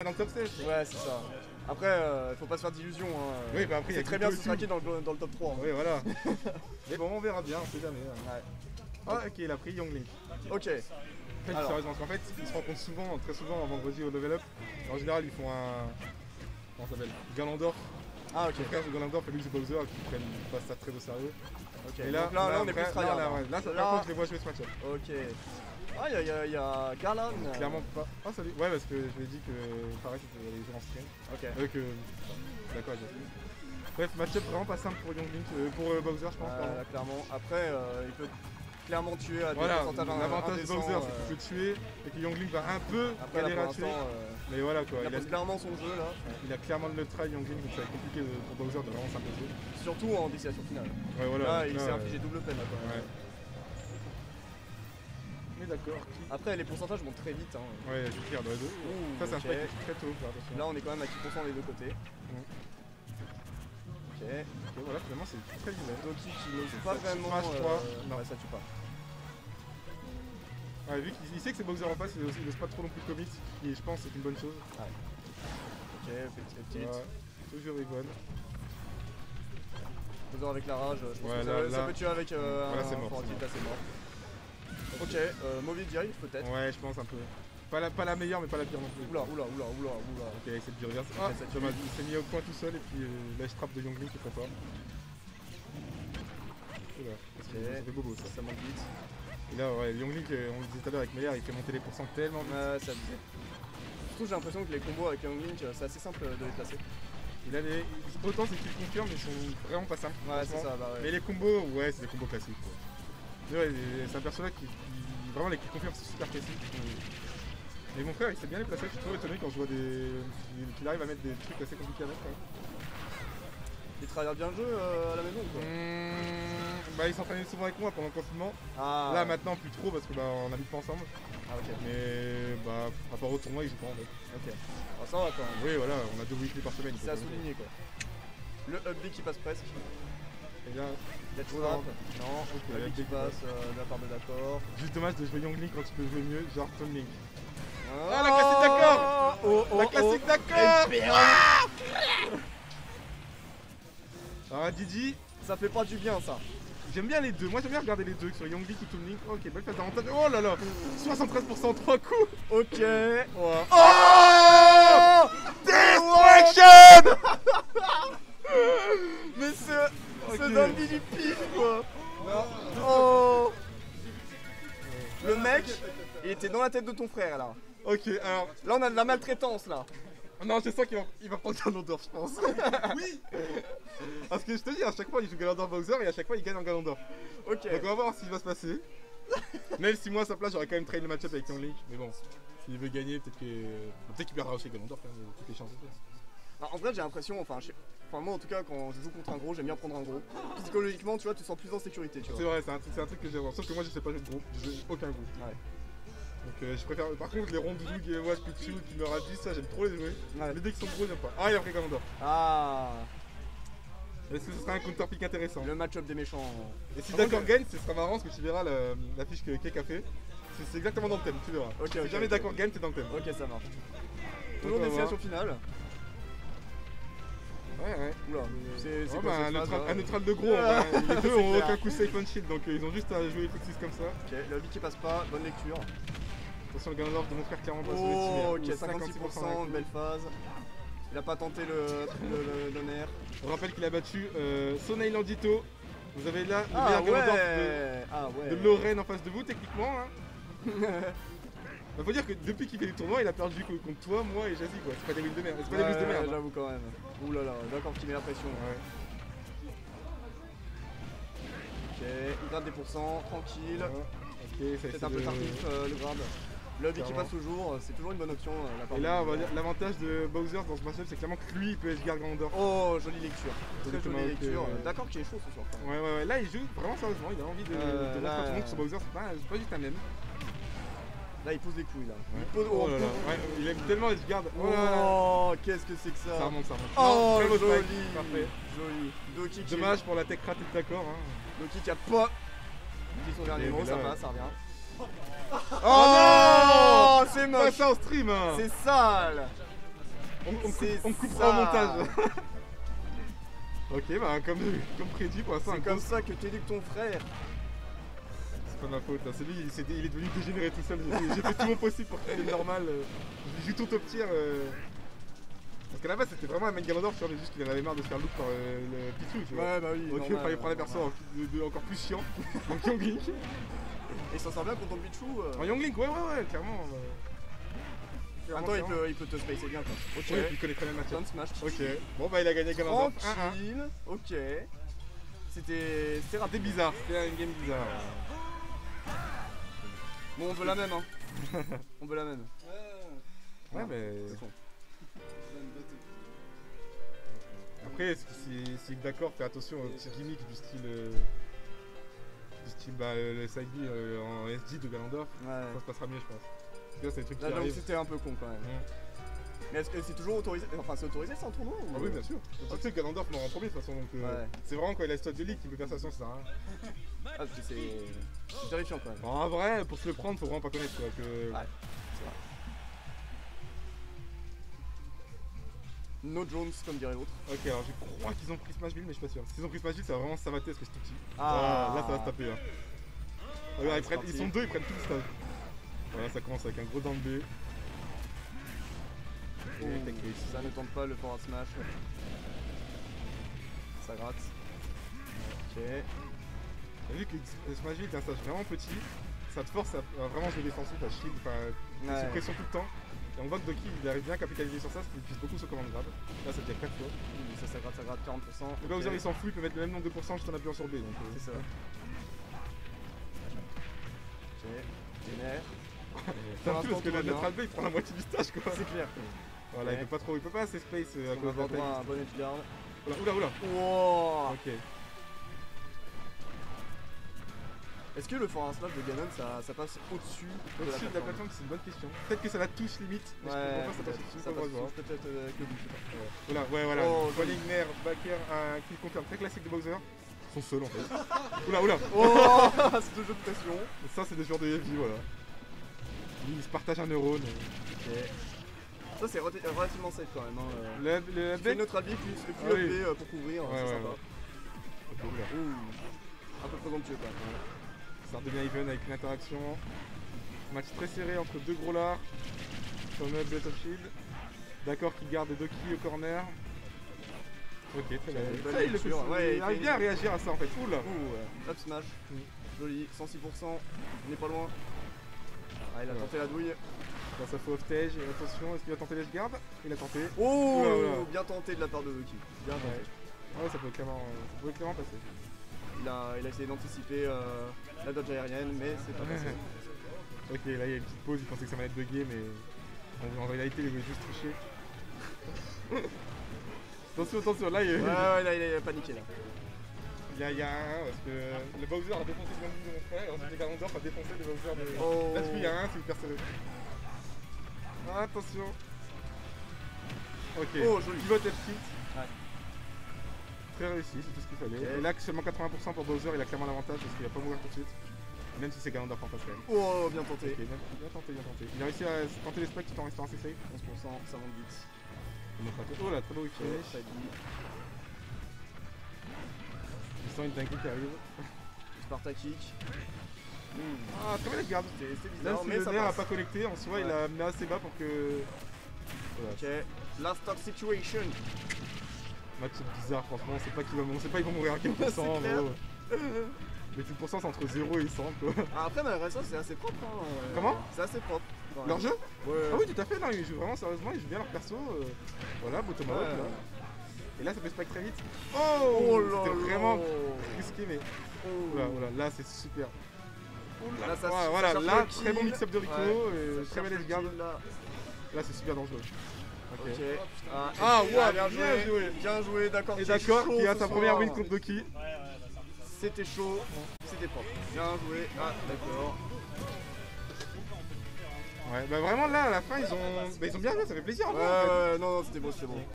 dans le top 16. Ouais, c'est ça. Après, faut pas se faire d'illusions. Hein. Oui, bah après, c'est très bien de se craquer dans le top 3. Hein. Oui, voilà. Mais bon, on verra bien, on sait jamais. Ouais. Ah, ok, il a pris Young Link. Ok. En fait, sérieusement, parce qu'en fait, ils se rencontrent souvent, très souvent, en vendredi au level up. En général, ils font un. Comment ça s'appelle? Ganondorf. Ah, ok. Le frère de Ganondorf et lui, c'est Bowser, qui prennent pas ça très au sérieux. Ok. Et là, on est plus tryhard. Là, c'est la première fois que je les vois jouer ce match-up. Ok. Ah, il y a Garland. Clairement pas. Ah, salut. Ouais, parce que je lui ai dit que pareil, c'était les joueurs en stream. Ok. D'accord, j'ai dit. Bref, match-up vraiment pas simple pour Young Link, pour Bowser, je pense. Là, clairement. Après, il peut clairement tuer à des pourcentages l'avantage de Bowser, c'est qu'il peut tuer et que Young Link va un peu galérer à tuer. Mais voilà quoi. Il impose clairement son jeu là. Il a clairement le try Young Link, donc ça va être compliqué pour Bowser de vraiment s'imposer. Surtout en destination finale. Ouais, voilà. Là, il s'est infligé double peine là quand même. Ouais. Mais d'accord. Après, les pourcentages montent très vite. Hein. Ouais, c'est clair, dans les deux. Ça, c'est un spike très tôt. Attention. Là, on est quand même à 10% des deux côtés. Ok, voilà, finalement, c'est très linéaire. Doki qui n'ose pas vraiment. Non, ça tue pas. Ouais, vu qu'il sait que c'est Bowser en face, il laisse pas trop non plus de commit, et je pense que c'est une bonne chose. Ouais. Ok, petite. Toujours Iguane. Bowser avec la rage, je pense que ça peut tuer avec voilà, c'est mort. Là, c'est mort. Ok, mauvais dirige peut-être. Ouais, je pense un peu. Pas la meilleure, mais pas la pire non plus. Oula. Ok, avec cette reverse. Ah, il s'est mis au point tout seul, et puis là, je trappe de Young Link, il fait pas. Oula, ça fait bobo ça. Ça manque vite. Et là, ouais, Young Link, on le disait tout à l'heure avec Meller, il fait monter les pourcents tellement vite. Ouais, c'est abusé. Surtout, j'ai l'impression que les combos avec Young Link, c'est assez simple de les placer. Il a les. Autant c'est qu'il confirme, mais ils sont vraiment pas simples. Ouais, c'est ça, bah ouais. Mais les combos, ouais, c'est des combos classiques. Ouais, c'est un personnage qui vraiment les confirme, c'est super classique. Mais mon frère, il s'est bien les placer, je suis trop étonné quand je vois qu'il arrive à mettre des trucs assez compliqués avec. Il travaille bien le jeu à la maison ou quoi? Bah, il s'entraînait souvent avec moi pendant le confinement. Ah. Là maintenant plus trop parce que bah, on habite pas ensemble. Ah ok. Mais bah par rapport au tournoi il joue pas en fait. Ok. Ah, ça va quand même. Oui voilà, on a 2 weekly par semaine. C'est à souligner quoi. Le update qui passe presque. Et là, il y a toujours non, ok, l'update qui passe de la part de d'accord. Juste dommage de jouer Young Link quand tu peux jouer mieux, genre Tom Link. Ah, la classique d'accord. La classique d'accord. Ah Didi, ça fait pas du bien ça. J'aime bien les deux, moi j'aime bien regarder les deux, sur Young Link ou Toon Link. Ok, belle phase d'avantage. Oh là là, 73% en 3 coups. Ok. Ouais. Oh, Destruction. Mais c'est dans le du pif quoi. Non. Oh. Le mec, il était dans la tête de ton frère là. Ok, alors... Là on a de la maltraitance là. Non, je sens qu'il va prendre Ganondorf, je pense. Oui. Parce que je te dis, à chaque fois il joue Ganondorf Bowser et à chaque fois il gagne en Ganondorf. Ok. Donc on va voir ce qui va se passer. Même si moi à sa place j'aurais quand même train le match-up avec Young Link. Mais bon, s'il veut gagner, peut-être qu'il perdra aussi Ganondorf, hein, toutes les chances de faire. En vrai j'ai l'impression, enfin moi en tout cas quand je joue contre un gros, j'aime bien prendre un gros. Psychologiquement tu vois, tu te sens plus en sécurité tu vois. C'est vrai, c'est un truc que j'aime. Sauf que moi je sais pas jouer de gros, je joue aucun gros. Ouais. Donc je préfère. Par contre les ronds de Doug et Wash Pichu qui me radissent, ça j'aime trop les jouer. Ouais. Les decks sont gros, j'aime pas. Ah il a pris Ganondorf. Ah. Est-ce que ce sera un counter pick intéressant? Le match-up des méchants. Et si d'accord gagne, ce sera marrant parce que tu verras la fiche que Cake a fait. C'est exactement dans le thème, tu verras. Ok, si jamais d'accord gagne, c'est dans le thème. Ok, ça marche. Toujours destination finale. Ouais. Oula, c'est un neutral de gros. Les deux ont aucun coup safe on shield, donc ils ont juste à jouer les fixes comme ça. Ok, le hobby qui passe pas, bonne lecture. Attention, le Ganondorf de mon frère clairement pas Oh, ok, 56%, belle phase. Il a pas tenté le nerf. On rappelle qu'il a battu Sonai Landito. Vous avez là le meilleur Ganondorf de Lorraine en face de vous, techniquement. Hein. Bah, faut dire que depuis qu'il fait des tournois, il a perdu contre toi, moi et Jazzy quoi. C'est pas des wins de merde. C'est pas des wins de merde. J'avoue quand même. Ouh là là, d'accord qu'il met la pression. Ouais. Ok, il gratte des pourcents, tranquille. Ok, ça peut-être un peu tardif le grab. Le hobby qui passe toujours, c'est toujours une bonne option. Et là, on va dire l'avantage de Bowser dans ce match-up, c'est clairement que lui, il peut edgeguard Ganondorf. Oh, jolie lecture. Très jolie lecture. D'accord qu'il est chaud ce soir. Ouais. Là, il joue vraiment sérieusement. Il a envie de montrer à tout le monde que sur Bowser, c'est pas juste un mème. Là, il pose des couilles là. Ouais. Il pose... Oh là là. Ouais, il aime tellement edgeguard. Oh, qu'est-ce que c'est que ça? Ça remonte. Oh, non, joli. Parfait. Joli. Doki qui dommage pour la tech rat, t'es d'accord. Hein. Doki qui a pas dit son dernier mot, ça passe, ça revient. Oh non, c'est moche. pas ça en stream. C'est sale. On coupera ça. au montage. Ok, bah comme prédit pour l'instant. C'est comme ça que t'éduques ton frère. C'est pas ma faute, hein. C'est lui, il est devenu dégénéré tout seul. J'ai fait tout mon possible pour qu'il devienne normal. Je joue tout top tier. Parce qu'à la base c'était vraiment un mec Ganondorf, tu vois, mais juste qu'il en avait marre de se faire loot par le Pichu, tu vois. Ouais, bah oui. Donc il fallait prendre un perso encore plus chiant. Donc Young Link. Et il s'en sort bien contre ton Pichu. En Young Link, ouais, clairement. Attends, il peut te spacer bien quoi. Ok. Ouais, il connaît très bien le match. Down smash. Ok. Bon bah il a gagné Ganondorf. 1-1. Tranquille. Ok. C'était C'était rapide. bizarre, c'était un game bizarre. Bon, on veut la même, hein. On veut la même. Ouais, mais. C'est bon. Après, si d'accord, fais attention aux petits gimmicks du style. Le side B en SD de Ganondorf. Ouais. Ça se passera mieux, je pense. Parce que là, c'est des trucs qui Là, donc arrivent. c'était un peu con quand même. Mais est-ce que c'est toujours autorisé? Enfin, c'est autorisé ça en tournoi ou... Ah oui, bien sûr. Tu sais que Ganondorf mort en premier de toute façon, donc Ouais. c'est vraiment quand il a stade de ligue qu'il peut faire ça, ça sert à rien. Ah, parce que c'est terrifiant quand même. En vrai, pour se le prendre, faut vraiment pas connaître quoi. Que... Ouais. C'est vrai. No Jones, comme dirait l'autre. Ok, alors je crois qu'ils ont pris Smashville, mais je suis pas sûr. S'ils ont pris Smashville, ça va vraiment savater parce que c'est tout petit. Ah. Là, ça va se taper. Hein. Regarde, c'est ils sont deux, ils prennent tout le stade. Voilà, ça commence avec un gros down B. Oh, ça ne tente pas le forward smash. Ça gratte. Ok. T'as vu que Smashville est un stage vraiment petit, ça te force à vraiment jouer défensif, à shield, sous Ouais. pression tout le temps. Et on voit que Doki il arrive bien à capitaliser sur ça, parce qu'il utilise beaucoup ce command grab. Là ça devient 4 fois. Ça gratte 40%. Le Bowser il s'en fout, il peut mettre le même nombre de pourcents juste en appuyant sur B. Donc, C'est ça. Ok. Vénère. c'est un peu l'instant, parce que tout va le bien. Neutral B il prend la moitié du stage quoi. C'est clair. Voilà, Ouais. il peut pas assez space à On va cause de la avoir droit à taille. un bon edge guard. Oula. Wow. Ok. Est-ce que le forward smash de Ganon ça passe au-dessus de la Au-dessus de la plateforme, c'est une bonne question. Peut-être que ça la touche limite, mais je comprends pas ça passe dessus, ça on va passe voir. au-dessus, peut-être avec le bout, je sais pas. Voilà. Oh, Falling Nair, Backer, un kill confirm très classique de Bowser. Ils sont seuls en fait. Oula. Oh, c'est deux jeux de pression. Ça c'est des joueurs de heavy, voilà. Ils se partagent un neurone. Ok. Ça c'est relativement safe quand même. Hein. Le Tu fais neutral B plus le Ah oui. QLB pour couvrir, c'est sympa. Ok, oula. Ouh. Un peu présomptueux quand même. Ça redevient even avec une interaction. Match très serré entre deux gros lards. Sur le Breath of Shield. D'accord qui garde Doki au corner. Ok, très bien. bonne Ça, il lecture. Ouais, arrive bien à réagir à ça en fait. Oula. Ouh, up smash. Joli, 106%. On n'est pas loin. Ah, il a tenté la douille. Là, ça fait off-stage. Et attention, est-ce qu'il va tenter l'edge guard? Il a tenté. Oh, Oula. bien tenté de la part de Doki. Bien tenté. Ouais, ça pouvait clairement passer. Il a essayé d'anticiper la dodge aérienne, mais c'est pas passé. Ok, là il y a une petite pause, il pensait que ça allait être bugué, mais en réalité il voulait juste tricher. Attention, là il y a, Ouais, là, il a paniqué là. il y a un, parce que le Bowser a défoncé le Gambit de mon frère, et ensuite le Ganondorf a défoncé le Bowser de... Oh. Là-dessus il y a un, c'est hyper serré. Attention. Ok, Oh, joli. pivot F-tilt. Ouais. Très réussi, c'est tout ce qu'il fallait. Ok. Et là seulement 80% pour Bowser, il a clairement l'avantage parce qu'il va pas mourir tout de suite. Même si c'est Ganondorf en face quand même. Oh, bien tenté. Ok, bien tenté. Il a réussi à tenter les specs tout en restant assez safe. 11%, ça monte vite. Oh là, très beau finish. Ça dit. Il sent une dinguerie qui arrive. Sparta kick. Ah, très bien les gardes. C'est Même bizarre, si mais le ça nerf a passe. pas connecté, en soi il Ouais. a amené assez bas pour que... Voilà. Ok, last stop situation. Match bizarre franchement, on sait pas ils vont mourir à quel C'est pourcent en clair. gros. Mais tout le pourcent c'est entre 0 et 100 quoi. Ah, après, malgré ça, c'est assez propre. Hein. Comment? C'est assez propre. quand même. Leur jeu? Ouais. Ah oui tout à fait, non, ils jouent vraiment sérieusement, ils jouent bien leur perso. Voilà, bottom out Ouais. là. Et là ça peut spike très vite. Oh là C'était là. vraiment risqué mais... Oh. Voilà, là c'est super. Là, ça, Ouais, ça voilà, cherche là le très bon kill. mix-up de Rico, Ouais. et très bel edge guard. Là c'est super dangereux. Ok. Ah, ouais, bien bien joué. Bien joué, d'accord. Et qui est d'accord, chaud qui a ce sa soir. première win contre Doki. C'était chaud, c'était propre. Bien joué. Ah, d'accord. Ouais, bah vraiment là à la fin ils ont bien joué, ça fait plaisir en Ouais, vrai, en fait. non, c'était beau, c'était bon.